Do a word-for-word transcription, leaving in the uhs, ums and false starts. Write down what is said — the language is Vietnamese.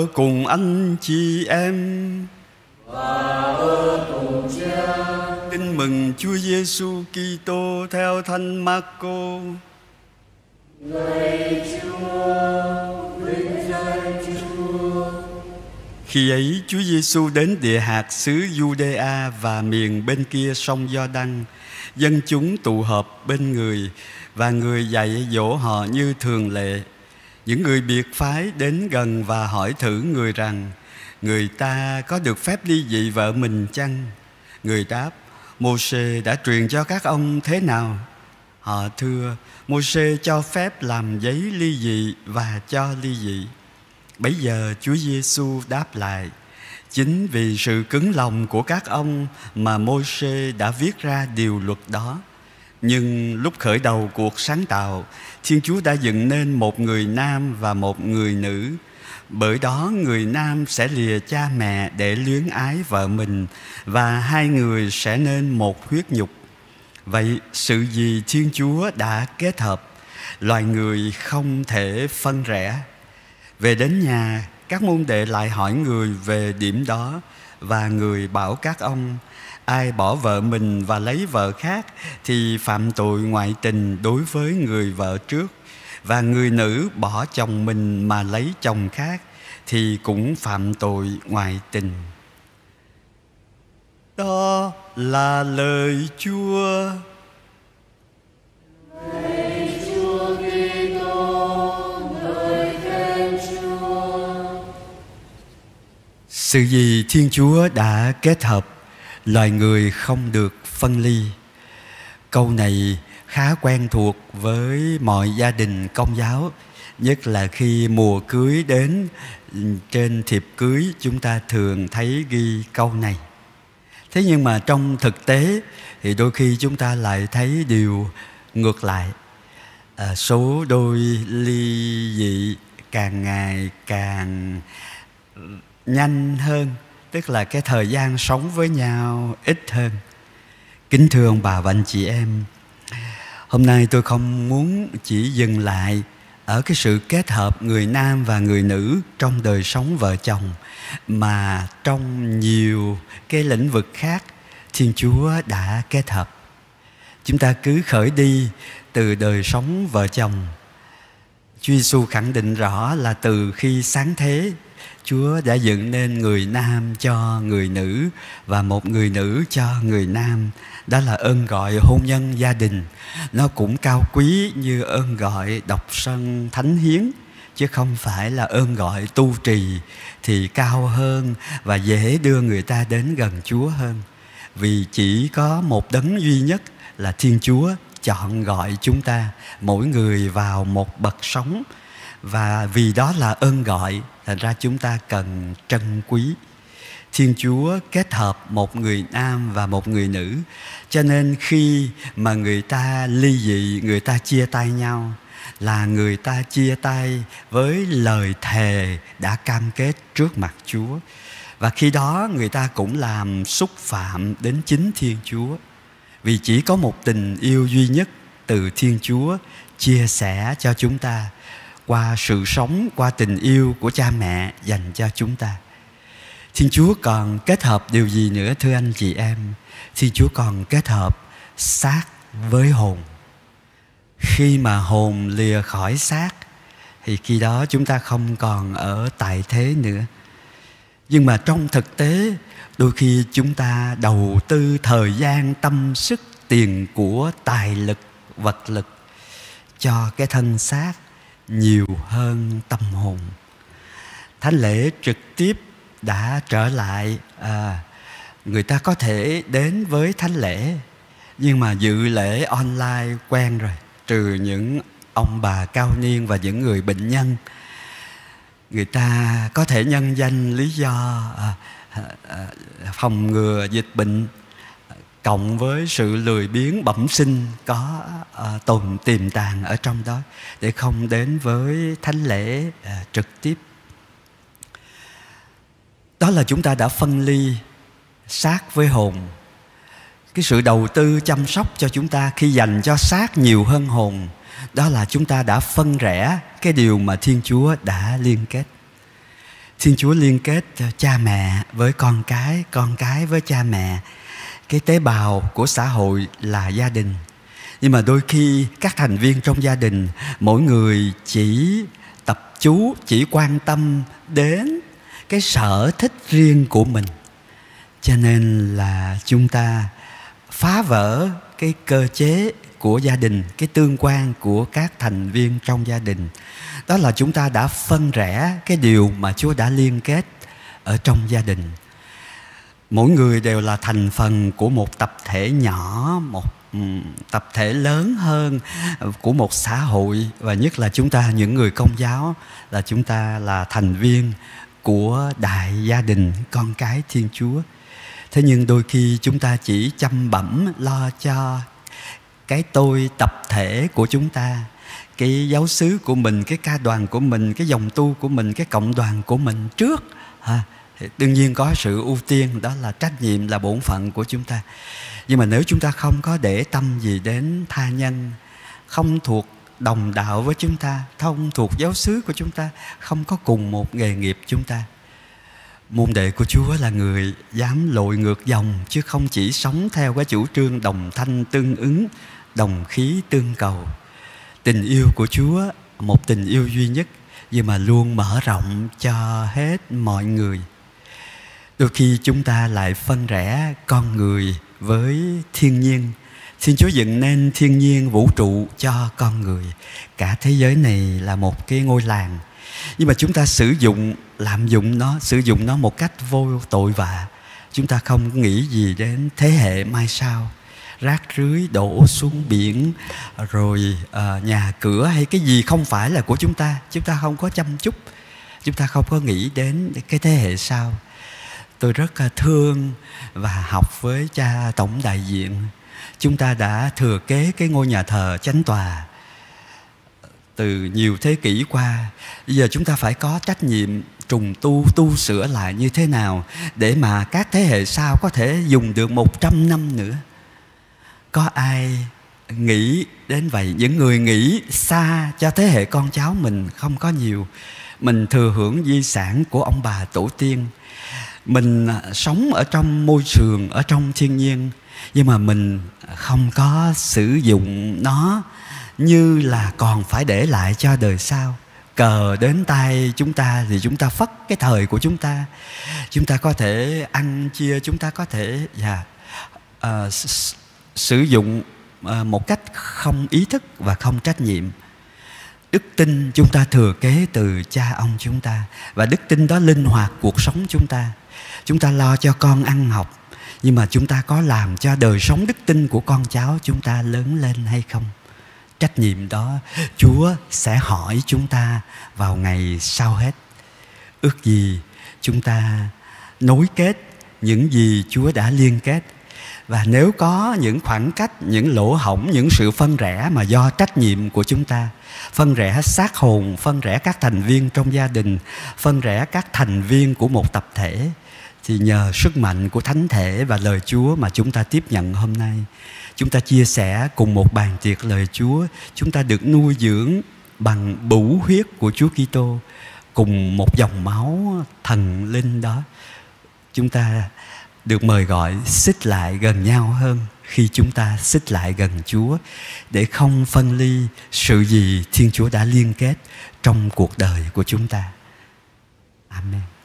cùng anh chị em và ở cùng Cha. Tin mừng Chúa Giêsu Kitô theo Thánh Marco. Lạy Chúa, vinh danh Chúa. Khi ấy Chúa Giêsu đến địa hạt xứ Giu-đê-a và miền bên kia sông Gio-đăng. Dân chúng tụ họp bên người và người dạy dỗ họ như thường lệ. Những người biệt phái đến gần và hỏi thử người rằng: người ta có được phép ly dị vợ mình chăng? Người đáp: Mô-sê đã truyền cho các ông thế nào? Họ thưa: Mô-sê cho phép làm giấy ly dị và cho ly dị. Bấy giờ Chúa Giêsu đáp lại: chính vì sự cứng lòng của các ông mà Mô-sê đã viết ra điều luật đó. Nhưng lúc khởi đầu cuộc sáng tạo, Thiên Chúa đã dựng nên một người nam và một người nữ. Bởi đó người nam sẽ lìa cha mẹ để luyến ái vợ mình, và hai người sẽ nên một huyết nhục. Vậy sự gì Thiên Chúa đã kết hợp, loài người không thể phân rẽ. Về đến nhà, các môn đệ lại hỏi người về điểm đó, và người bảo các ông: ai bỏ vợ mình và lấy vợ khác thì phạm tội ngoại tình đối với người vợ trước, và người nữ bỏ chồng mình mà lấy chồng khác thì cũng phạm tội ngoại tình. Đó là lời Chúa. Lạy Chúa Kitô, lời khen Chúa. Sự gì Thiên Chúa đã kết hợp, loài người không được phân ly. Câu này khá quen thuộc với mọi gia đình Công giáo, nhất là khi mùa cưới đến. Trên thiệp cưới chúng ta thường thấy ghi câu này. Thế nhưng mà trong thực tế thì đôi khi chúng ta lại thấy điều ngược lại. À, số đôi ly dị càng ngày càng nhanh hơn, tức là cái thời gian sống với nhau ít hơn. Kính thưa ông bà và anh chị em, hôm nay tôi không muốn chỉ dừng lại ở cái sự kết hợp người nam và người nữ trong đời sống vợ chồng, mà trong nhiều cái lĩnh vực khác Thiên Chúa đã kết hợp. Chúng ta cứ khởi đi từ đời sống vợ chồng. Chúa Giêsu khẳng định rõ là từ khi sáng thế, Chúa đã dựng nên người nam cho người nữ và một người nữ cho người nam. Đó là ơn gọi hôn nhân gia đình. Nó cũng cao quý như ơn gọi đọc sân thánh hiến, chứ không phải là ơn gọi tu trì thì cao hơn và dễ đưa người ta đến gần Chúa hơn. Vì chỉ có một đấng duy nhất là Thiên Chúa chọn gọi chúng ta, mỗi người vào một bậc sống. Và vì đó là ơn gọi, thành ra chúng ta cần trân quý. Thiên Chúa kết hợp một người nam và một người nữ. Cho nên khi mà người ta ly dị, người ta chia tay nhau, là người ta chia tay với lời thề đã cam kết trước mặt Chúa. Và khi đó người ta cũng làm xúc phạm đến chính Thiên Chúa. Vì chỉ có một tình yêu duy nhất từ Thiên Chúa chia sẻ cho chúng ta qua sự sống, qua tình yêu của cha mẹ dành cho chúng ta. Thiên Chúa còn kết hợp điều gì nữa thưa anh chị em? Thiên Chúa còn kết hợp xác với hồn. Khi mà hồn lìa khỏi xác thì khi đó chúng ta không còn ở tại thế nữa. Nhưng mà trong thực tế, đôi khi chúng ta đầu tư thời gian, tâm sức, tiền của, tài lực, vật lực cho cái thân xác nhiều hơn tâm hồn. Thánh lễ trực tiếp đã trở lại. à, Người ta có thể đến với thánh lễ, nhưng mà dự lễ online quen rồi, trừ những ông bà cao niên và những người bệnh nhân. Người ta có thể nhân danh lý do à, à, phòng ngừa dịch bệnh cộng với sự lười biếng bẩm sinh có à, tồn tiềm tàng ở trong đó để không đến với thánh lễ à, trực tiếp. Đó là chúng ta đã phân ly xác với hồn. Cái sự đầu tư chăm sóc cho chúng ta khi dành cho xác nhiều hơn hồn, đó là chúng ta đã phân rẽ cái điều mà Thiên Chúa đã liên kết. Thiên Chúa liên kết cha mẹ với con cái, con cái với cha mẹ. Cái tế bào của xã hội là gia đình. Nhưng mà đôi khi các thành viên trong gia đình, mỗi người chỉ tập chú, chỉ quan tâm đến cái sở thích riêng của mình. Cho nên là chúng ta phá vỡ cái cơ chế của gia đình, cái tương quan của các thành viên trong gia đình. Đó là chúng ta đã phân rẽ cái điều mà Chúa đã liên kết ở trong gia đình. Mỗi người đều là thành phần của một tập thể nhỏ, một um, tập thể lớn hơn của một xã hội. Và nhất là chúng ta, những người Công giáo, là chúng ta là thành viên của đại gia đình con cái Thiên Chúa. Thế nhưng đôi khi chúng ta chỉ chăm bẵm lo cho cái tôi tập thể của chúng ta, cái giáo xứ của mình, cái ca đoàn của mình, cái dòng tu của mình, cái cộng đoàn của mình trước ha. Đương nhiên có sự ưu tiên, đó là trách nhiệm, là bổn phận của chúng ta. Nhưng mà nếu chúng ta không có để tâm gì đến tha nhân, không thuộc đồng đạo với chúng ta, không thuộc giáo xứ của chúng ta, không có cùng một nghề nghiệp chúng ta. Môn đệ của Chúa là người dám lội ngược dòng, chứ không chỉ sống theo cái chủ trương đồng thanh tương ứng, đồng khí tương cầu. Tình yêu của Chúa, một tình yêu duy nhất, nhưng mà luôn mở rộng cho hết mọi người. Đôi khi chúng ta lại phân rẽ con người với thiên nhiên. Xin Chúa dựng nên thiên nhiên vũ trụ cho con người. Cả thế giới này là một cái ngôi làng. Nhưng mà chúng ta sử dụng, lạm dụng nó, sử dụng nó một cách vô tội vạ. Chúng ta không nghĩ gì đến thế hệ mai sau. Rác rưới đổ xuống biển, rồi uh, nhà cửa hay cái gì không phải là của chúng ta, chúng ta không có chăm chút, chúng ta không có nghĩ đến cái thế hệ sau. Tôi rất thương và học với cha tổng đại diện. Chúng ta đã thừa kế cái ngôi nhà thờ Chánh Tòa từ nhiều thế kỷ qua. Bây giờ chúng ta phải có trách nhiệm trùng tu, tu sửa lại như thế nào để mà các thế hệ sau có thể dùng được một trăm năm nữa. Có ai nghĩ đến vậy? Những người nghĩ xa cho thế hệ con cháu mình không có nhiều. Mình thừa hưởng di sản của ông bà tổ tiên. Mình sống ở trong môi trường, ở trong thiên nhiên, nhưng mà mình không có sử dụng nó như là còn phải để lại cho đời sau. Cờ đến tay chúng ta thì chúng ta phất cái thời của chúng ta. Chúng ta có thể ăn chia, chúng ta có thể yeah, uh, sử dụng uh, một cách không ý thức và không trách nhiệm. Đức tin chúng ta thừa kế từ cha ông chúng ta, và đức tin đó linh hoạt cuộc sống chúng ta. Chúng ta lo cho con ăn học, nhưng mà chúng ta có làm cho đời sống đức tin của con cháu chúng ta lớn lên hay không? Trách nhiệm đó Chúa sẽ hỏi chúng ta vào ngày sau hết. Ước gì chúng ta nối kết những gì Chúa đã liên kết. Và nếu có những khoảng cách, những lỗ hổng, những sự phân rẽ mà do trách nhiệm của chúng ta, phân rẽ xác hồn, phân rẽ các thành viên trong gia đình, phân rẽ các thành viên của một tập thể, thì nhờ sức mạnh của Thánh Thể và lời Chúa mà chúng ta tiếp nhận hôm nay, chúng ta chia sẻ cùng một bàn tiệc lời Chúa, chúng ta được nuôi dưỡng bằng bửu huyết của Chúa Kitô, cùng một dòng máu thần linh đó. Chúng ta được mời gọi xích lại gần nhau hơn khi chúng ta xích lại gần Chúa, để không phân ly sự gì Thiên Chúa đã liên kết trong cuộc đời của chúng ta. Amen.